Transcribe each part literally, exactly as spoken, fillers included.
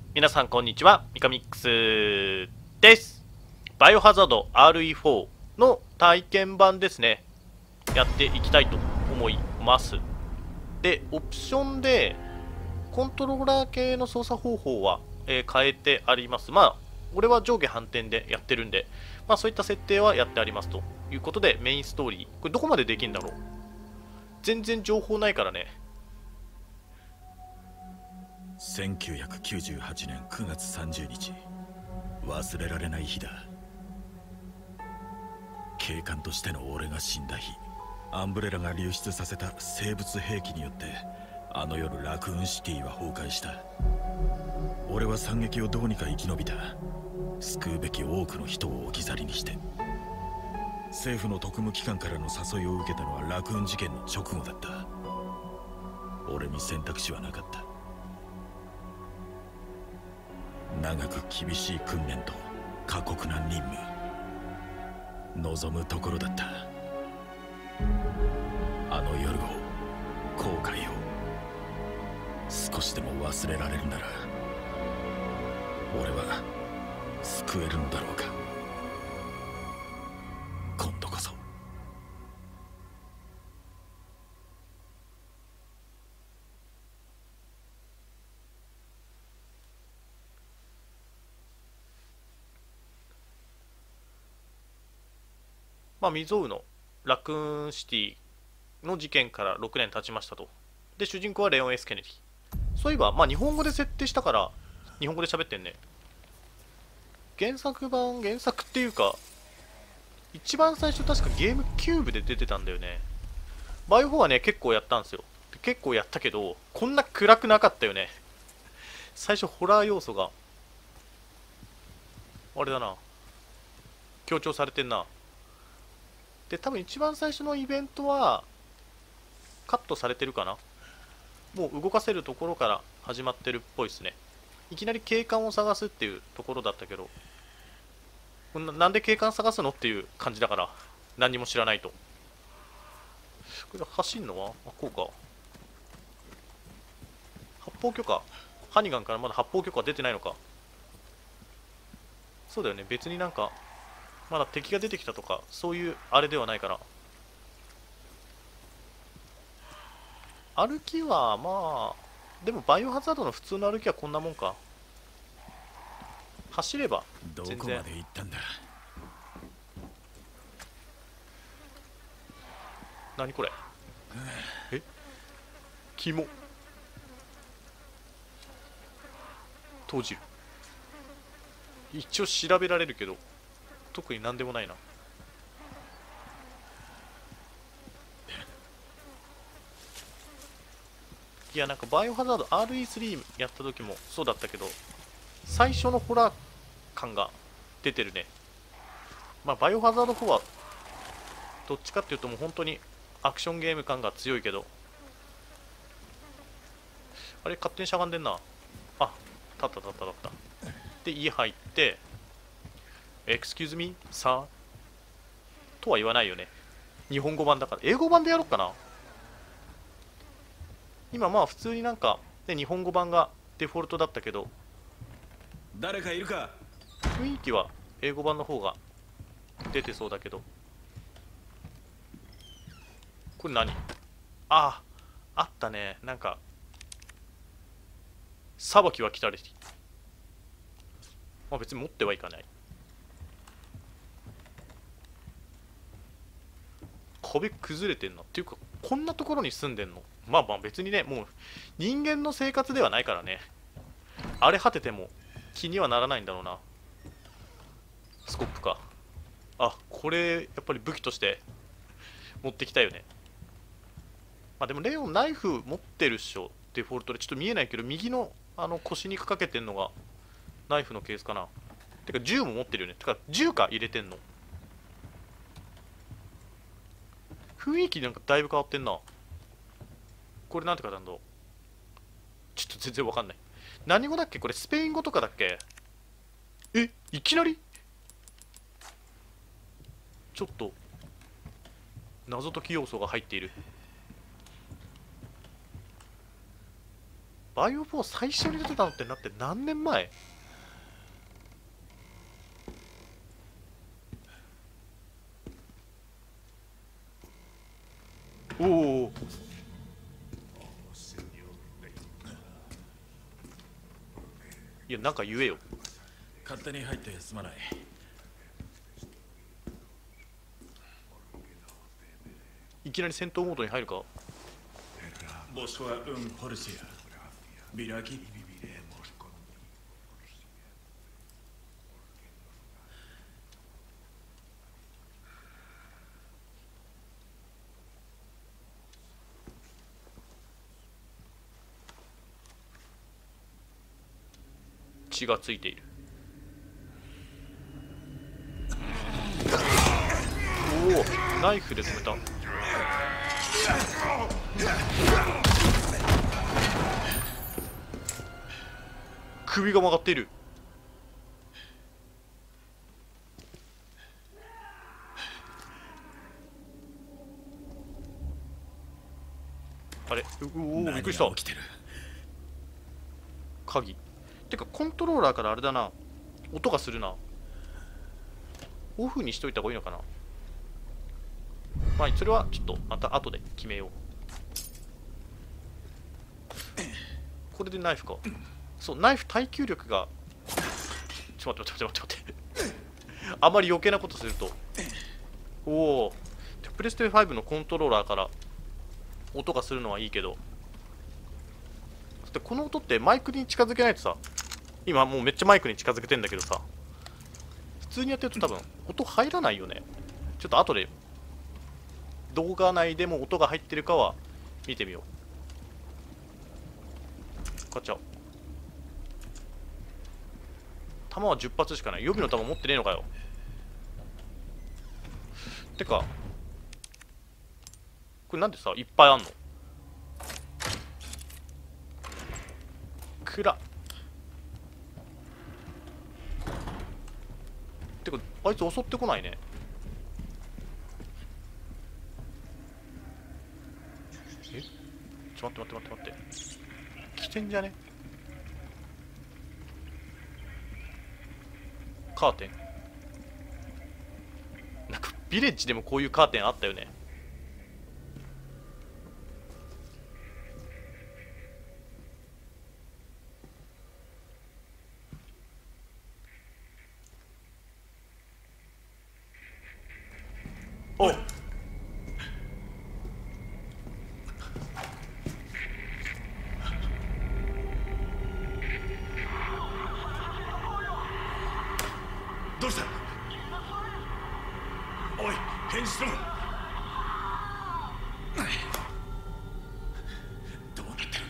皆さんこんにちは、ミカミックスです。バイオハザード アールイーフォー の体験版ですね、やっていきたいと思います。で、オプションでコントローラー系の操作方法は、えー変えてあります。まあ、俺は上下反転でやってるんで、まあそういった設定はやってありますということで、メインストーリー、これどこまでできるんだろう。全然情報ないからね。 せんきゅうひゃくきゅうじゅうはちねんくがつさんじゅうにち、忘れられない日だ。警官としての俺が死んだ日、アンブレラが流出させた生物兵器によってあの夜ラクーンシティは崩壊した。俺は惨劇をどうにか生き延びた。救うべき多くの人を置き去りにして。政府の特務機関からの誘いを受けたのはラクーン事件の直後だった。俺に選択肢はなかった。長く厳しい訓練と過酷な任務、望むところだった。あの夜を、後悔を少しでも忘れられるなら、俺は救えるのだろうか。今度こそ。 まあ、未曾有のラクーンシティの事件からろくねん経ちましたと。で、主人公はレオン・エス・ケネディ。そういえば、まあ、日本語で設定したから、日本語で喋ってんね。原作版、原作っていうか、一番最初確かゲームキューブで出てたんだよね。バイオフォーはね、結構やったんですよ。結構やったけど、こんな暗くなかったよね。最初ホラー要素が、あれだな、強調されてんな。で、多分一番最初のイベントは、カットされてるかな。もう動かせるところから始まってるっぽいですね。いきなり警官を探すっていうところだったけど、ななんで警官探すのっていう感じだから、何にも知らないと。これ走んのはあ、こうか。発砲許可。ハニガンからまだ発砲許可出てないのか。そうだよね。別になんか、まだ敵が出てきたとか、そういうあれではないから。歩きは、まあ、でもバイオハザードの普通の歩きはこんなもんか。走れば、 ど全然。 こまで行ったんだ。 何これ。え肝。閉じる。一応調べられるけど、特になんでもないな。いや、なんかバイオハザード アールイースリー やった時もそうだったけど、最初のホラー感が出てるね。まあ、バイオハザードフォーはどっちかっていうともう本当にアクションゲーム感が強いけど、あれ勝手にしゃがんでんな。あ、立った立った立った。で、家入って、エクスキューズミーさとは言わないよね。日本語版だから。英語版でやろうかな。今まあ普通になんか、ね、日本語版がデフォルトだったけど、 誰かいるか。 雰囲気は英語版の方が出てそうだけど。これ何。ああ、あったね。なんか、裁きは来たり。まあ別に持ってはいかない。壁崩れてんのっていうか、こんなところに住んでんの。まあまあ別にね、もう人間の生活ではないからね。荒れ果てても気にはならないんだろうな。スコップか。あ、これやっぱり武器として持ってきたよね。まあでもレオンナイフ持ってるっしょ。デフォルトでちょっと見えないけど、右のあの腰にかけてんのがナイフのケースかな。てか銃も持ってるよね。てか銃か入れてんの。雰囲気なんかだいぶ変わってんな。これなんて書いてあるんだろう。ちょっと全然わかんない。何語だっけこれ。スペイン語とかだっけ。え、いきなりちょっと謎解き要素が入っている。 バイオフォー最初に出てたのってなって何年前？おお、いやなんか言えよ。 勝手に入ってすまない。 いきなり戦闘モードに入るか。 ボスはうんポルシアビラキ。 血がついている。おお、ナイフで止めた。首が曲がっている。あれ、うおお、びっくりした。鍵てかコントローラーからあれだな、音がするな。オフにしといた方がいいのかな。まあそれはちょっとまた後で決めよう。これでナイフか。そう、ナイフ耐久力が、ちょっと待って待って待って待ってあまり余計なことすると。おお、プレステファイブのコントローラーから音がするのはいいけど、この音ってマイクに近づけないとさ、今もうめっちゃマイクに近づけてんだけどさ、普通にやってると多分音入らないよね。ちょっと後で動画内でも音が入ってるかは見てみよう。買っちゃおう。弾はじゅっ発しかない。予備の弾持ってねえのかよ。てかこれなんでさいっぱいあんの。暗っ。てかあいつ襲ってこないね。え、ちょっと待って待って待って待って、来てんじゃね。カーテン、なんかビレッジでもこういうカーテンあったよね。おっ、 どうした。おい返事しろ。どうなってるんだ。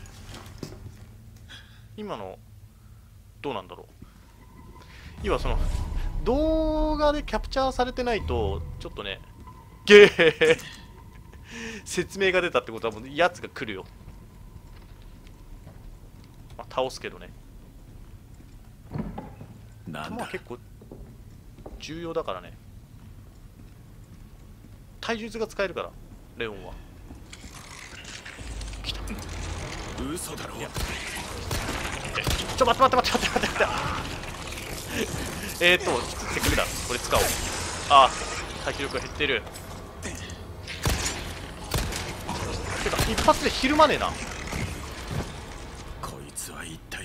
今のどうなんだろう。今その動画でキャプチャーされてないとちょっとね、ゲー説明が出たってことはもうやつが来るよ。まあ、倒すけどね。 なんだ。 弾は結構重要だからね。体術が使えるからレオンは。来た。 嘘だろ。 いや、ちょ待って待って待って待って待って待ってえーっとせっかくだ、これ使おう。ああ、耐久力が減ってる。てか一発でひるまねえな。 こいつは一体。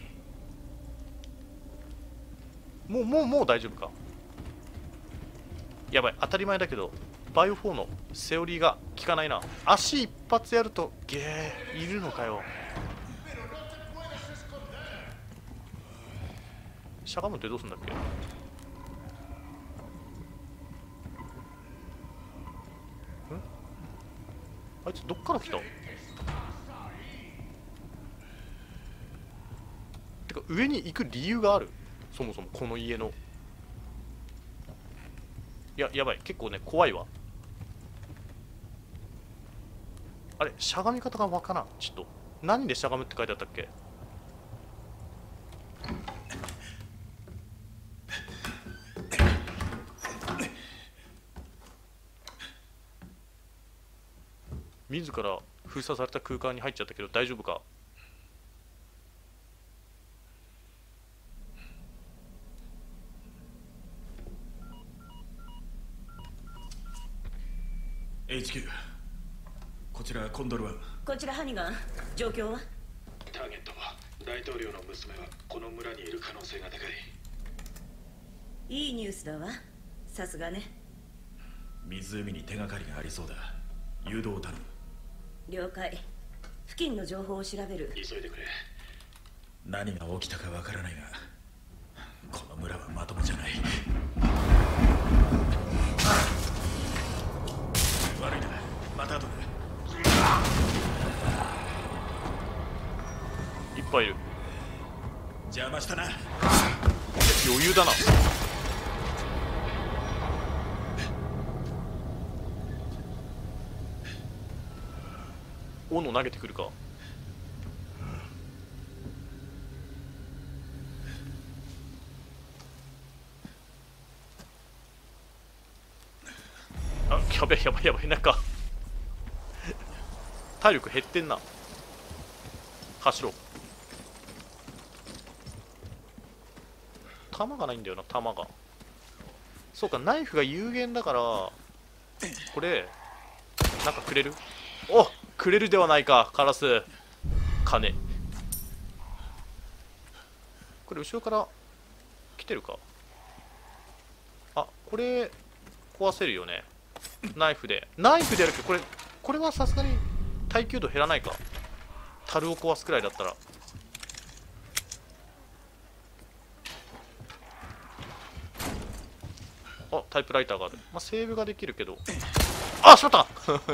もうもうもう大丈夫か。やばい、当たり前だけどバイオフォーのセオリーが効かないな。足一発やるとゲーいるのかよ。しゃがむってどうすんだっけ。ん、あいつどっから来た。てか上に行く理由がある。そもそもこの家の。いや、やばい、結構ね怖いわ。あれ、しゃがみ方がわからん。ちょっと何でしゃがむって書いてあったっけ。自ら封鎖された空間に入っちゃったけど大丈夫か。 エイチキュー こちらコンドルワン。 こちらハニガン、状況は？ ターゲットは大統領の娘はこの村にいる可能性が高い。 いいニュースだわ。さすがね。 湖に手がかりがありそうだ。誘導を頼む。 了解。付近の情報を調べる。 急いでくれ。何が起きたかわからないが、この村はまともじゃない。悪いな、また後で。 いっぱいいる。 邪魔したな。 余裕だな。斧投げてくるか。あ、やべえやばいやばい。なんか体力減ってんな。走ろう。弾がないんだよな、弾が。そうか、ナイフが有限だから、これなんかくれる？お、くれるではないか、カラス。金。これ後ろから来てるか。あ、これ壊せるよね、ナイフで。ナイフでやるけど、これこれはさすがに耐久度減らないか。樽を壊すくらいだったら。あ、タイプライターがある。まあ、セーブができるけど。あ、しまった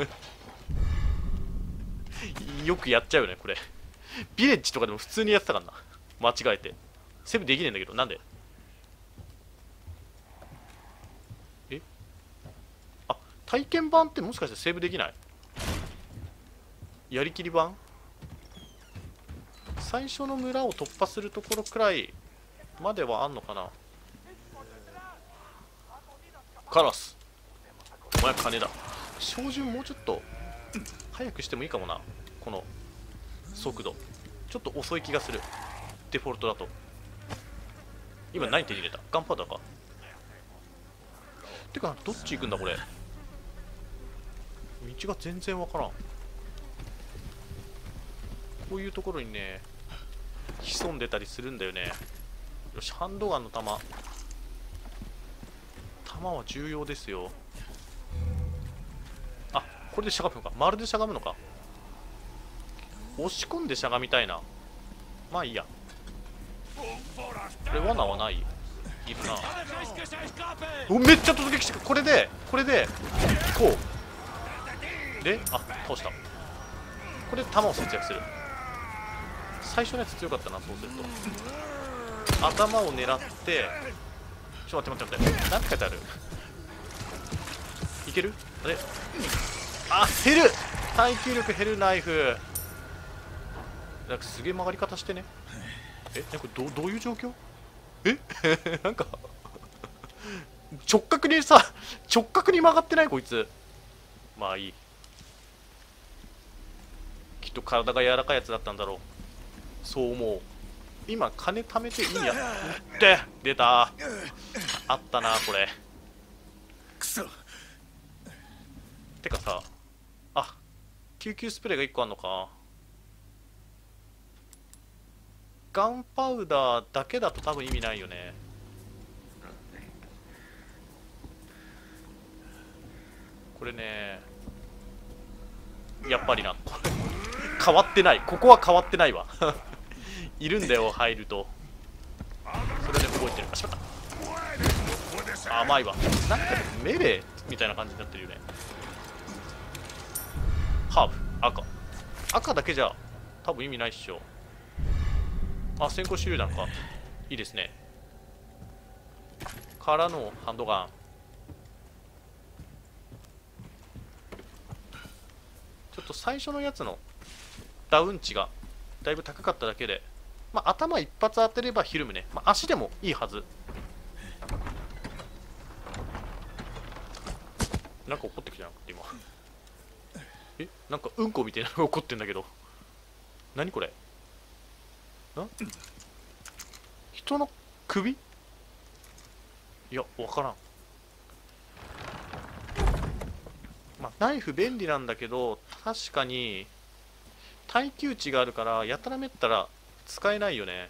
よくやっちゃうよね、これ。ビレッジとかでも普通にやってたからな。間違えて。セーブできねえんだけど、なんで？え？あ、体験版ってもしかしてセーブできない？やりきり版？最初の村を突破するところくらいまではあんのかな。カラス、お前金だ。照準もうちょっと早くしてもいいかもな。この速度ちょっと遅い気がする、デフォルトだと。今何手に入れた？ガンパウダーか。てかどっち行くんだこれ。道が全然わからん。こういうところにね潜んでたりするんだよね。よし、ハンドガンの弾弾は重要ですよ。あ、これでしゃがむのか。まるでしゃがむのか。押し込んでしゃがみたいな。まあいいや。これ罠はない？いるな。お、めっちゃ突撃してくる。これでこれでこうで、あ、倒した。これで弾を節約する。最初のやつ強かったな。そうすると頭を狙って、ちょっと待って待って待って、何て書いてある？いける？あれ、あ、減る。耐久力減るナイフ。なんかすげえ曲がり方してね。え、これ ど, どういう状況？えなんか直角にさ、直角に曲がってないこいつ。まあいい。きっと体が柔らかいやつだったんだろう。そう思う。今金貯めていいやって出た。あったなこれ。 くそ。 てかさ、あ、救急スプレーがいっこあんのか。ガンパウダーだけだと多分意味ないよね。これね、やっぱりな、これ変わってない。ここは変わってないわいるんだよ入ると。それで動いてる。あ、しまった。甘いわ。なんかメレーみたいな感じになってるよね。ハーブ赤赤だけじゃ多分意味ないっしょ。あ、先行手榴弾か。いいですね。からのハンドガン。ちょっと最初のやつのダウン値がだいぶ高かっただけで、まあ、頭一発当てればひるむね。まあ、足でもいいはず。なんか怒ってきたなって今。え、なんかうんこみたいなのが怒ってんだけど。何これ。ん？人の首？いや、わからん。まあ、 ナイフ便利なんだけど、確かに耐久値があるからやたらめったら使えないよね。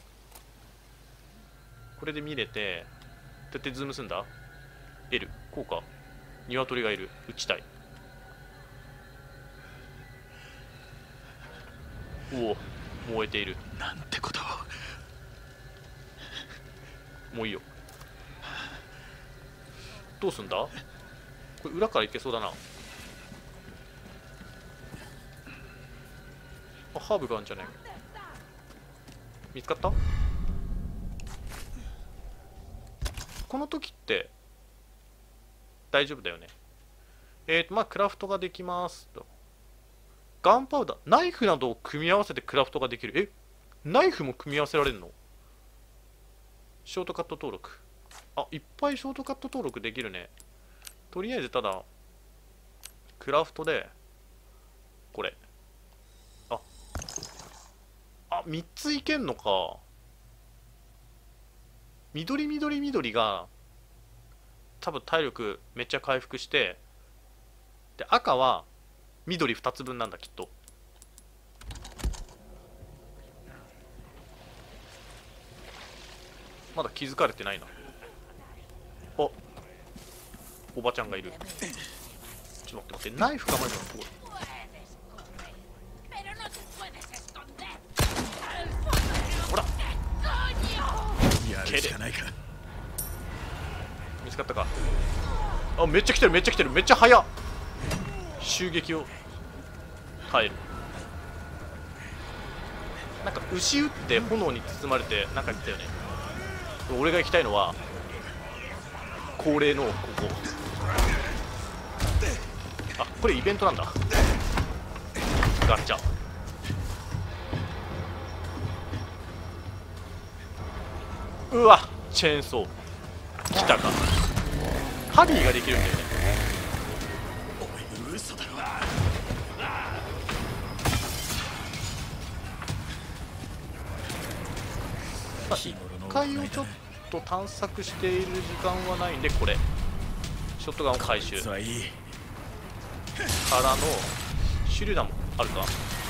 これで見れて、どうやってズームするんだ？ L こうか。鶏がいる。撃ちたい。おお、燃えている。 なんてことを。 もういいよ。どうすんだ？これ裏から行けそうだな。あ、ハーブがあるんじゃない？見つかった？この時って大丈夫だよね。えーとまあクラフトができますと。ガンパウダー、ナイフなどを組み合わせてクラフトができる。え、ナイフも組み合わせられるの？ショートカット登録。あ、いっぱいショートカット登録できるね。とりあえずただクラフトでこれ、ああみっついけんのか。緑緑緑が多分体力めっちゃ回復して、で赤は緑ふたつぶんなんだきっと。まだ気づかれてないな。おおばちゃんがいる。ちょっと待って待って、ナイフ構えるのすごい。ほらやるしかないか。 見つかったか。あ、めっちゃ来てるめっちゃ来てる、めっちゃ速っ。襲撃を耐える。なんか牛撃って炎に包まれてなんか言ったよね。俺が行きたいのは恒例のここ。あ、これイベントなんだ。ガチャ。うわ、チェーンソー来たか。ハリーができるんだよね。 おい、嘘だろ。 一回をちょっと探索している時間はないんで、これショットガンを回収からの手榴弾もあるか。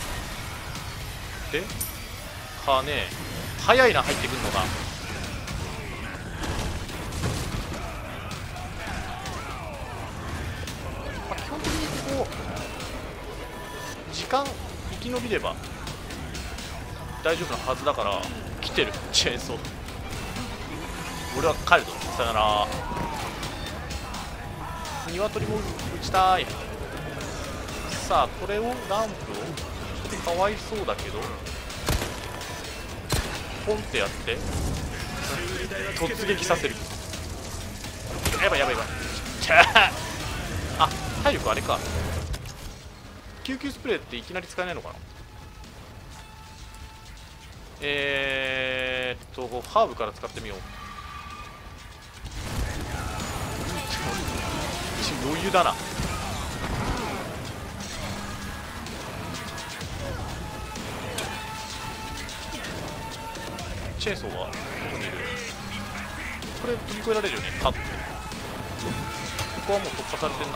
でかね、早いな入ってくるのが。まあ、基本的にこう時間生き延びれば大丈夫なはずだから。来てるチェーンソー。俺は帰るぞ、さよなら。鶏も撃ちたい。さあこれをランプをちょっとかわいそうだけどポンってやって突撃させる。やばいやばいやばい。あ、体力あれか。救急スプレーっていきなり使えないのかな。えーっとハーブから使ってみよう。余裕だな。チェーンソーはどこにいる？これ飛び越えられるよね、パッて。ここはもう突破されてんな。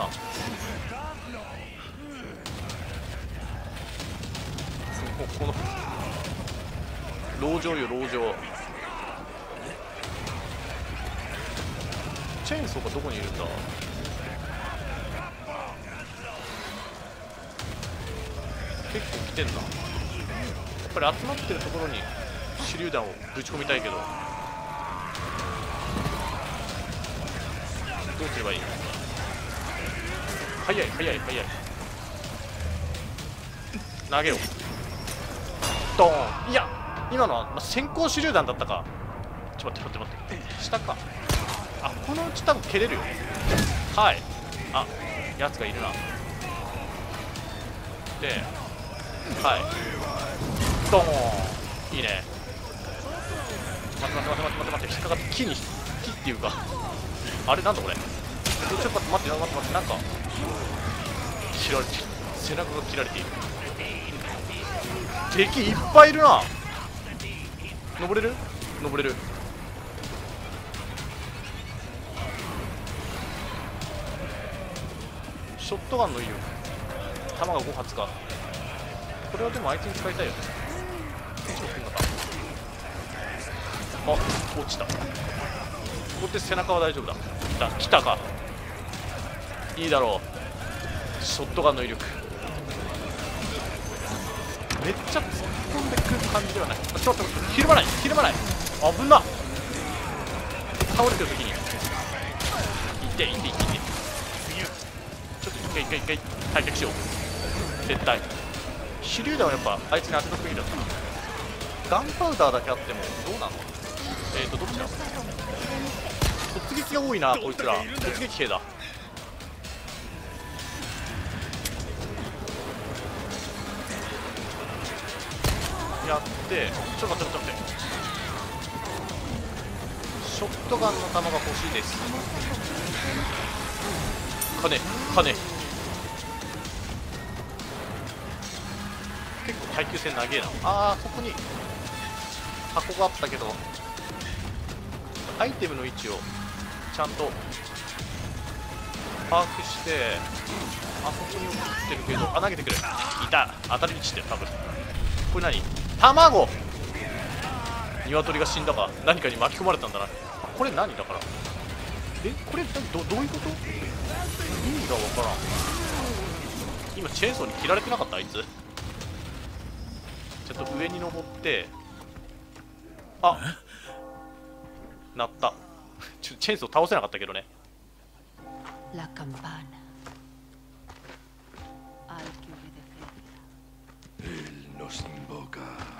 この籠城よ籠城。チェーンソーがどこにいるんだ。結構来てんな。やっぱり集まってるところに手榴弾をぶち込みたいけど、どうすればいい？早い早い早い。投げよう。ドーン。いや今のは、まあ、先行手榴弾だったか。ちょっと待って待って待って、下か。あ、このうち多分蹴れるよね。はい。あ、やつがいるな。で、はい。ドーン。いいね。待って待って待って待って待って、引っかかって、木に、木っていうか、あれなんだこれ。ちょっと待って待って待って待って、なんか切られてる。背中が切られている。敵いっぱいいるな。登れる？登れる。 ショットガンの威力弾がご発か。これはでもあいつに使いたいよね。あ、落ちた。ここで背中は大丈夫だ。来た来たか。いいだろう。ショットガンの威力めっちゃ突っ込んでくる感じではない。あ、ちょっとひるまないひるまない。危なっ。倒れてる時にいっていっていっていって、ちょっと一回一回一回退却しよう。絶対手榴弾はやっぱあいつに当てとくべきだったな。ガンパウダーだけあってもどうなの。えーとどっちだ。突撃が多いなこいつら。突撃兵だ。やってちょっと待ってちょっと待って。ショットガンの弾が欲しいです。金金結構耐久戦長えな。あーそこに箱があったけどアイテムの位置をちゃんと把握してあそこに送ってるけど、あ投げてくる。いた。当たりにして多分これ何卵。鶏が死んだか何かに巻き込まれたんだな。これ何だから。えこれ ど, どういうこと。意味がわからん。今チェーンソーに切られてなかったあいつ。ちょっと上に登って、あ鳴ったちょっとチェーンソー倒せなかったけどね。 La campana. Hay que obedecerla. Él nos invoca.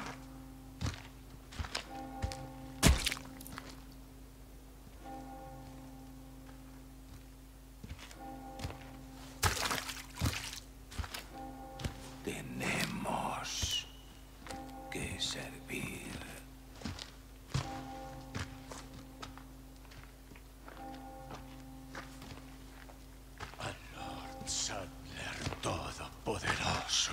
Tenemos que servir. Al Lord Sadler Todopoderoso. .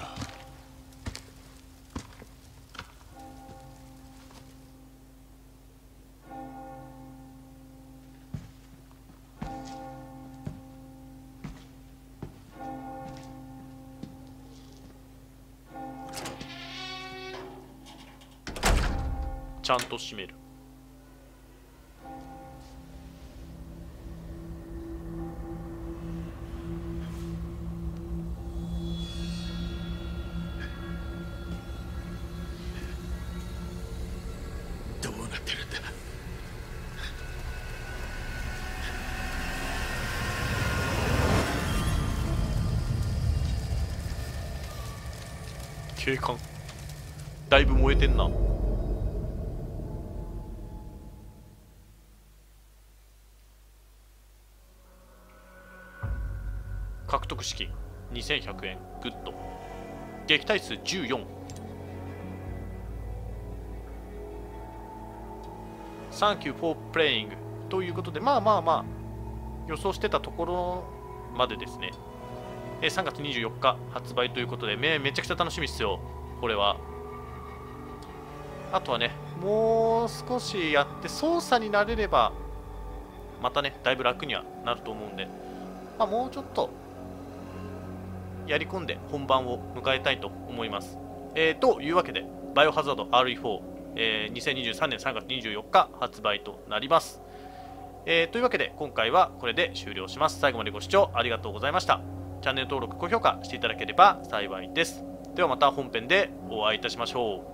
ちゃんと閉める。 どうなってるんだ。 警官だいぶ燃えてんな。獲得資金にせんひゃくえん。グッド。撃退数じゅうよん。サンキューフォープレイングということで、まあまあまあ予想してたところまでですね。えさんがつにじゅうよっか発売ということで、めめちゃくちゃ楽しみっすよこれは。あとはねもう少しやって操作になれればまたねだいぶ楽にはなると思うんで、まあ、もうちょっとやり込んで本番を迎えたいと思います。えー、というわけでバイオハザード アールイーフォー、えー、にせんにじゅうさんねんさんがつにじゅうよっか発売となります。えー、というわけで今回はこれで終了します。最後までご視聴ありがとうございました。チャンネル登録高評価していただければ幸いです。ではまた本編でお会いいたしましょう。